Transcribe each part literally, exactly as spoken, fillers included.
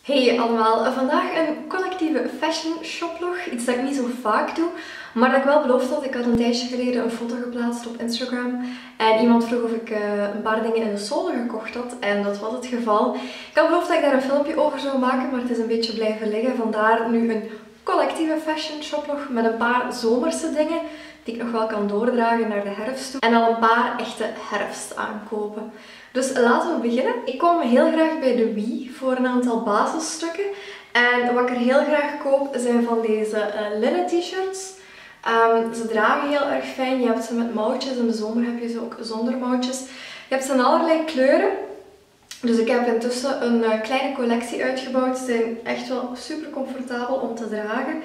Hey allemaal, vandaag een collectieve fashion shoplog. Iets dat ik niet zo vaak doe, maar dat ik wel beloofd had. Ik had een tijdje geleden een foto geplaatst op Instagram en iemand vroeg of ik uh, een paar dingen in de Solde gekocht had en dat was het geval. Ik had beloofd dat ik daar een filmpje over zou maken, maar het is een beetje blijven liggen. Vandaar nu een collectieve fashion shoplog met een paar zomerse dingen die ik nog wel kan doordragen naar de herfst toe. En al een paar echte herfstaankopen. Dus laten we beginnen. Ik kom heel graag bij de Wie voor een aantal basisstukken. En wat ik er heel graag koop zijn van deze uh, linnen t-shirts. Um, ze dragen heel erg fijn. Je hebt ze met mouwtjes. In de zomer heb je ze ook zonder mouwtjes. Je hebt ze in allerlei kleuren. Dus ik heb intussen een uh, kleine collectie uitgebouwd. Ze zijn echt wel super comfortabel om te dragen.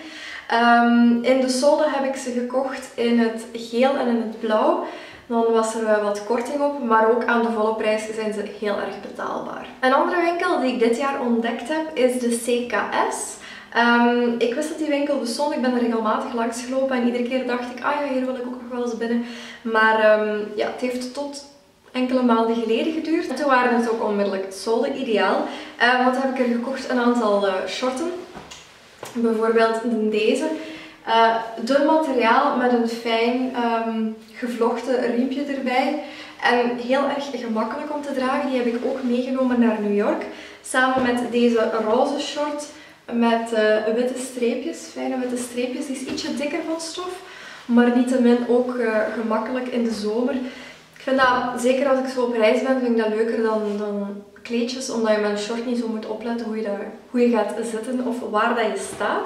Um, in de Solde heb ik ze gekocht in het geel en in het blauw. Dan was er wat korting op, maar ook aan de volle prijs zijn ze heel erg betaalbaar. Een andere winkel die ik dit jaar ontdekt heb is de C K S. Um, ik wist dat die winkel bestond, ik ben er regelmatig langs gelopen en iedere keer dacht ik, ah ja, hier wil ik ook nog wel eens binnen. Maar um, ja, het heeft tot enkele maanden geleden geduurd. En toen waren het ook onmiddellijk Solde ideaal. Uh, wat heb ik er gekocht? Een aantal uh, shorten. Bijvoorbeeld deze. Uh, dun materiaal met een fijn um, gevlochten riempje erbij. En heel erg gemakkelijk om te dragen. Die heb ik ook meegenomen naar New York. Samen met deze roze short met uh, witte streepjes. Fijne witte streepjes. Die is ietsje dikker van stof. Maar niettemin ook uh, gemakkelijk in de zomer. Ik vind dat, zeker als ik zo op reis ben, vind ik dat leuker dan, dan kleedjes. Omdat je met een short niet zo moet opletten hoe je, dat, hoe je gaat zitten of waar dat je staat.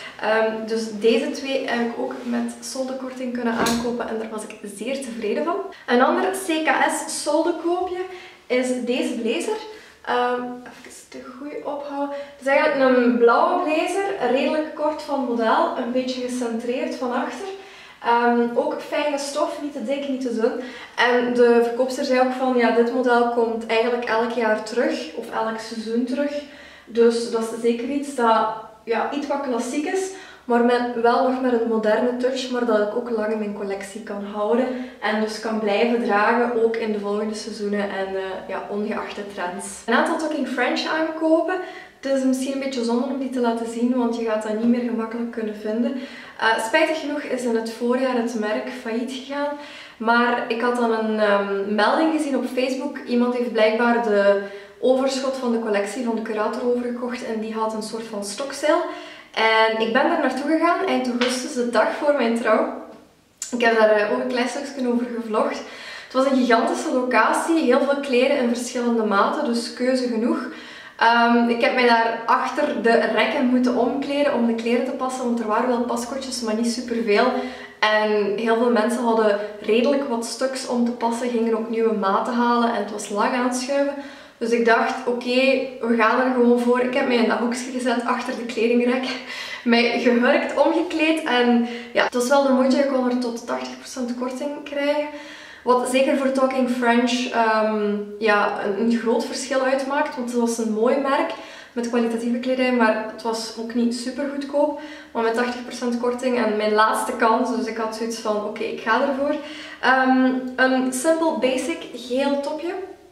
Um, dus deze twee heb ik ook met soldekorting kunnen aankopen en daar was ik zeer tevreden van. Een ander C K S soldekoopje is deze blazer. Um, even de goede ophouden. Het is eigenlijk een blauwe blazer, redelijk kort van model, een beetje gecentreerd van achter. Um, ook fijne stof, niet te dik, niet te dun. En de verkoopster zei ook van, ja, dit model komt eigenlijk elk jaar terug, of elk seizoen terug. Dus dat is zeker iets dat ja, iets wat klassiek is, maar met, wel nog met een moderne touch, maar dat ik ook lang in mijn collectie kan houden. En dus kan blijven dragen, ook in de volgende seizoenen en uh, ja, ongeacht de trends. Een aantal Talking French aankopen. Het is misschien een beetje zonde om die te laten zien, want je gaat dat niet meer gemakkelijk kunnen vinden. Uh, spijtig genoeg is in het voorjaar het merk failliet gegaan. Maar ik had dan een um, melding gezien op Facebook. Iemand heeft blijkbaar de overschot van de collectie van de curator overgekocht en die had een soort van stokzeil. En ik ben daar naartoe gegaan eind augustus, de dag voor mijn trouw. Ik heb daar ook een klein stukje over gevlogd. Het was een gigantische locatie, heel veel kleren in verschillende maten, dus keuze genoeg. Um, ik heb mij daar achter de rekken moeten omkleden om de kleren te passen, want er waren wel paskotjes, maar niet superveel. En heel veel mensen hadden redelijk wat stuks om te passen, gingen ook nieuwe maten halen en het was lang aanschuiven. Dus ik dacht, oké, okay, we gaan er gewoon voor. Ik heb mij in dat hoekje gezet achter de kledingrek. Mij gehurkt, omgekleed en ja, het was wel de moeite. Je kon er tot tachtig procent korting krijgen. Wat zeker voor Talking French um, ja, een, een groot verschil uitmaakt. Want het was een mooi merk met kwalitatieve kledij, maar het was ook niet super goedkoop. Maar met tachtig procent korting en mijn laatste kans. Dus ik had zoiets van, oké, okay, ik ga ervoor. Um, een Simple Basic geel topje.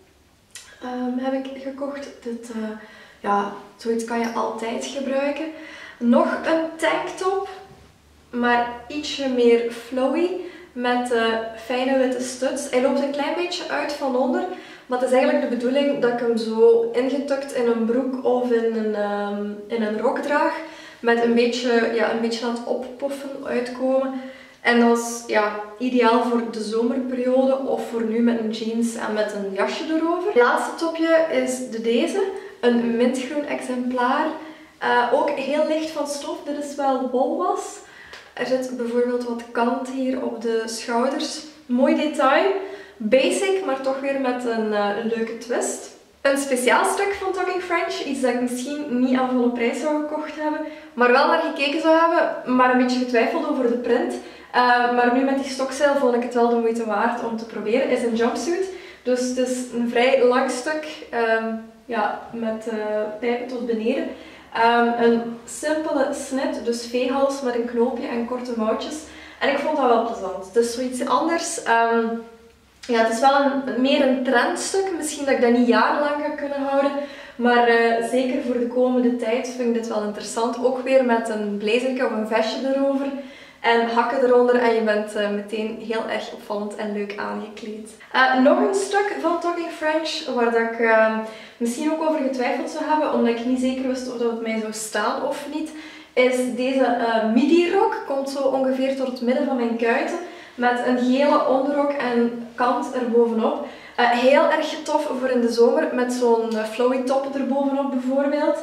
Um, heb ik gekocht. Dit, uh, ja, zoiets kan je altijd gebruiken. Nog een tanktop, maar ietsje meer flowy met uh, fijne witte studs. Hij loopt een klein beetje uit van onder, maar het is eigenlijk de bedoeling dat ik hem zo ingetukt in een broek of in een, um, in een rok draag. Met een beetje, ja, een beetje laat oppoffen, uitkomen. En dat is ja, ideaal voor de zomerperiode of voor nu met een jeans en met een jasje erover. Het laatste topje is de deze. Een mintgroen exemplaar. Uh, ook heel licht van stof. Dit is wel wolwas. Er zit bijvoorbeeld wat kant hier op de schouders. Mooi detail. Basic, maar toch weer met een, uh, een leuke twist. Een speciaal stuk van Talking French. Iets dat ik misschien niet aan volle prijs zou gekocht hebben. Maar wel naar gekeken zou hebben. Maar een beetje getwijfeld over de print. Uh, maar nu met die stokzeil vond ik het wel de moeite waard om te proberen. Het is een jumpsuit. Dus het is een vrij lang stuk. Um, ja, met uh, pijpen tot beneden. Um, een simpele snit, dus V-hals met een knoopje en korte mouwtjes. En ik vond dat wel plezant. Het is zoiets anders. Um, ja, het is wel een, meer een trendstuk. Misschien dat ik dat niet jarenlang ga kunnen houden. Maar uh, zeker voor de komende tijd vind ik dit wel interessant. Ook weer met een blazerke of een vestje erover. En hakken eronder en je bent uh, meteen heel erg opvallend en leuk aangekleed. Uh, nog een stuk van Talking French waar dat ik uh, misschien ook over getwijfeld zou hebben, omdat ik niet zeker wist of dat het mij zou staan of niet, is deze uh, midi-rok. Komt zo ongeveer tot het midden van mijn kuiten. Met een gele onderrok en kant erbovenop. Uh, heel erg tof voor in de zomer met zo'n uh, flowy top erbovenop bijvoorbeeld.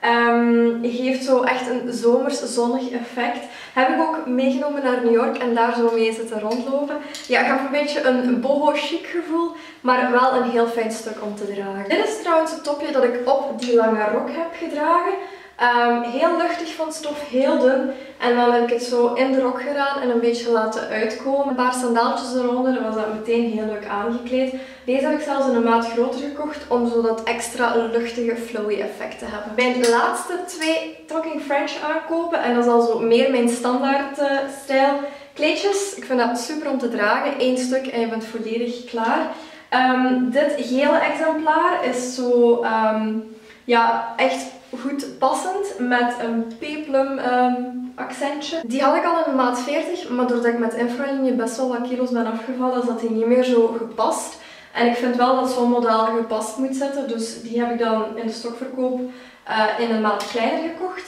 Um, geeft zo echt een zomers zonnig effect. Heb ik ook meegenomen naar New York en daar zo mee zitten rondlopen. Ja, ik heb een beetje een boho chic gevoel, maar wel een heel fijn stuk om te dragen. Dit is trouwens het topje dat ik op die lange rok heb gedragen. Um, heel luchtig van stof, heel dun. En dan heb ik het zo in de rok gedaan en een beetje laten uitkomen. Een paar sandaaltjes eronder en was dat meteen heel leuk aangekleed. Deze heb ik zelfs in een maat groter gekocht om zo dat extra luchtige flowy effect te hebben. Mijn laatste twee Talking French aankopen, en dat is al zo meer mijn standaard uh, stijl. Kleedjes, ik vind dat super om te dragen. Eén stuk en je bent volledig klaar. Um, dit gele exemplaar is zo, um, ja, echt goed passend met een peplum um, accentje. Die had ik al in een maat veertig, maar doordat ik met infralinie best wel wat kilo's ben afgevallen, zat die niet meer zo gepast. En ik vind wel dat zo'n model gepast moet zitten, dus die heb ik dan in de stokverkoop uh, in een maat kleiner gekocht.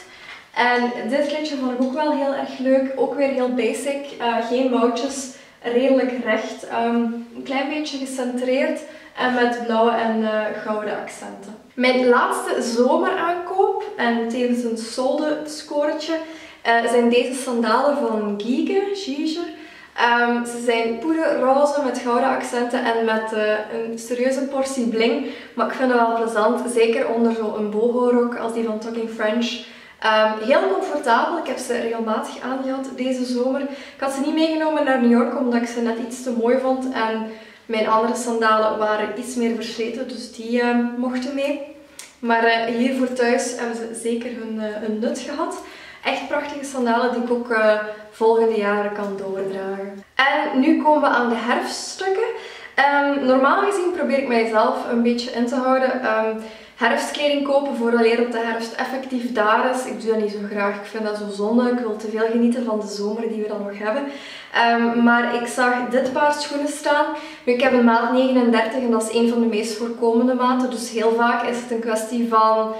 En dit kleedje vond ik ook wel heel erg leuk, ook weer heel basic, uh, geen mouwtjes, redelijk recht, um, een klein beetje gecentreerd en met blauwe en uh, gouden accenten. Mijn laatste zomeraankoop, en tevens een solde scoretje, uh, zijn deze sandalen van Giege, Giege. Um, ze zijn poederroze met gouden accenten en met uh, een serieuze portie bling. Maar ik vind het wel plezant, zeker onder zo'n boho-rok als die van Talking French. Um, heel comfortabel, ik heb ze regelmatig aangehad deze zomer. Ik had ze niet meegenomen naar New York omdat ik ze net iets te mooi vond. En mijn andere sandalen waren iets meer versleten, dus die uh, mochten mee. Maar uh, hier voor thuis hebben ze zeker hun, uh, hun nut gehad. Echt prachtige sandalen die ik ook uh, volgende jaren kan doordragen. En nu komen we aan de herfststukken. Um, normaal gezien probeer ik mijzelf een beetje in te houden. Um, herfstkleding kopen vooraleer dat de herfst effectief daar is. Ik doe dat niet zo graag. Ik vind dat zo zonde. Ik wil te veel genieten van de zomer die we dan nog hebben. Um, maar ik zag dit paar schoenen staan. Nu, ik heb een maat negenendertig en dat is een van de meest voorkomende maten. Dus heel vaak is het een kwestie van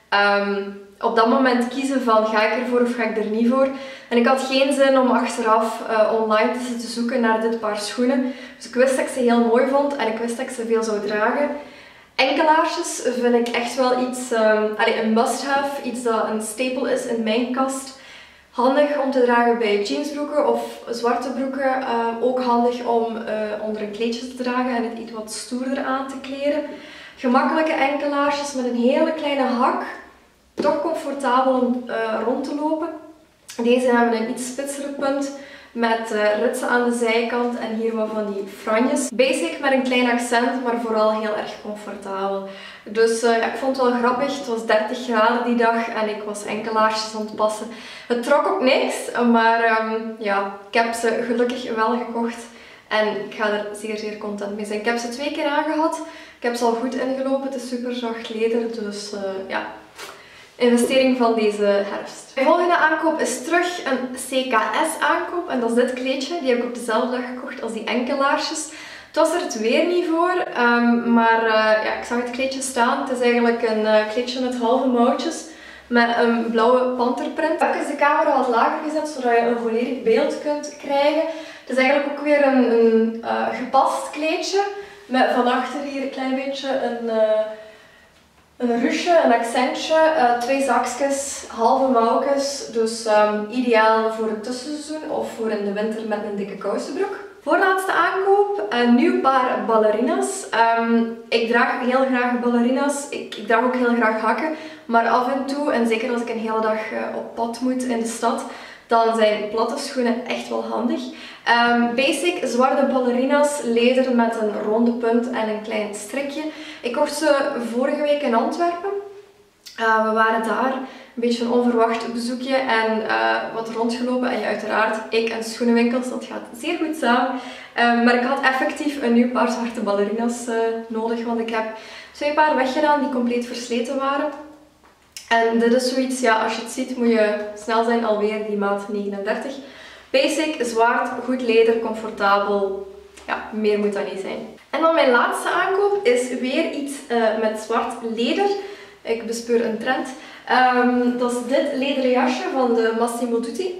um, op dat moment kiezen van ga ik ervoor of ga ik er niet voor. En ik had geen zin om achteraf uh, online te zitten zoeken naar dit paar schoenen. Dus ik wist dat ik ze heel mooi vond en ik wist dat ik ze veel zou dragen. Enkelaarsjes vind ik echt wel iets, um, allez, een must-have, iets dat een staple is in mijn kast. Handig om te dragen bij jeansbroeken of zwarte broeken. Uh, ook handig om uh, onder een kleedje te dragen en het iets wat stoerder aan te kleden. Gemakkelijke enkelaarsjes met een hele kleine hak. Toch comfortabel om uh, rond te lopen. Deze hebben een iets spitsere punt met uh, ritsen aan de zijkant en hier wat van die franjes. Basic met een klein accent, maar vooral heel erg comfortabel. Dus uh, ja, ik vond het wel grappig. Het was dertig graden die dag en ik was enkelaarsjes aan het passen. Het trok ook niks, maar um, ja, ik heb ze gelukkig wel gekocht. En ik ga er zeer zeer content mee zijn. Ik heb ze twee keer aangehad. Ik heb ze al goed ingelopen. Het is super zacht leder, dus uh, ja... investering van deze herfst. Mijn volgende aankoop is terug een C K S aankoop en dat is dit kleedje. Die heb ik op dezelfde dag gekocht als die enkelaarsjes. Het was er het weer niet voor, um, maar uh, ja, ik zag het kleedje staan. Het is eigenlijk een uh, kleedje met halve mouwtjes met een blauwe panterprint. Ik heb even de camera wat lager gezet zodat je een volledig beeld kunt krijgen. Het is eigenlijk ook weer een, een uh, gepast kleedje met van achter hier een klein beetje een... Uh, Een ruche, een accentje, uh, twee zakjes, halve mouwtjes, dus um, ideaal voor het tussenseizoen of voor in de winter met een dikke kousenbroek. Voorlaatste aankoop, een nieuw paar ballerina's. Um, ik draag heel graag ballerina's, ik, ik draag ook heel graag hakken, maar af en toe, en zeker als ik een hele dag uh, op pad moet in de stad, dan zijn platte schoenen echt wel handig. Um, basic zwarte ballerina's, leder met een ronde punt en een klein strikje. Ik kocht ze vorige week in Antwerpen. Uh, we waren daar beetje een onverwacht bezoekje en uh, wat rondgelopen. En ja, uiteraard, ik en schoenenwinkels, dat gaat zeer goed samen. Um, maar ik had effectief een nieuw paar zwarte ballerina's uh, nodig, want ik heb twee paar weggedaan die compleet versleten waren. En dit is zoiets, ja, als je het ziet moet je snel zijn, alweer die maat negenendertig. Basic, zwart, goed leder, comfortabel. Ja, meer moet dat niet zijn. En dan mijn laatste aankoop is weer iets uh, met zwart leder. Ik bespeur een trend. Um, dat is dit lederen jasje van de Massimo Dutti.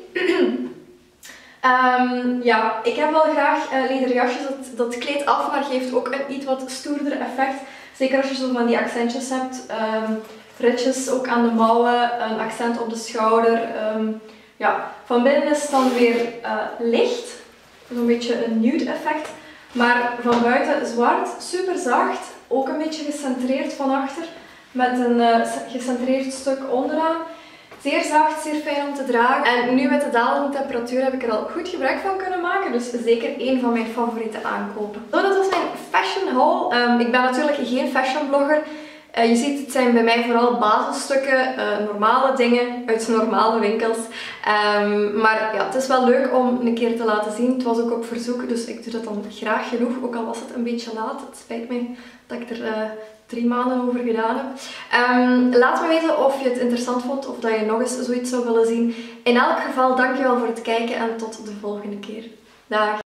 um, ja, ik heb wel graag uh, lederen jasjes. Dat, dat kleedt af, maar geeft ook een iets wat stoerder effect. Zeker als je zo van die accentjes hebt. Um, ritjes ook aan de mouwen, een accent op de schouder. Um, ja, van binnen is het dan weer uh, licht. Zo'n beetje een nude effect. Maar van buiten zwart, super zacht. Ook een beetje gecentreerd van achter. Met een uh, gecentreerd stuk onderaan. Zeer zacht, zeer fijn om te dragen. En nu met de dalende temperatuur heb ik er al goed gebruik van kunnen maken. Dus zeker één van mijn favoriete aankopen. Zo, dat was mijn fashion haul. Um, ik ben natuurlijk geen fashion blogger. Uh, je ziet, het zijn bij mij vooral basisstukken, uh, normale dingen uit normale winkels. Um, maar ja, het is wel leuk om een keer te laten zien. Het was ook op verzoek, dus ik doe dat dan graag genoeg. Ook al was het een beetje laat. Het spijt me dat ik er uh, drie maanden over gedaan heb. Um, laat me weten of je het interessant vond of dat je nog eens zoiets zou willen zien. In elk geval, dankjewel voor het kijken en tot de volgende keer. Dag!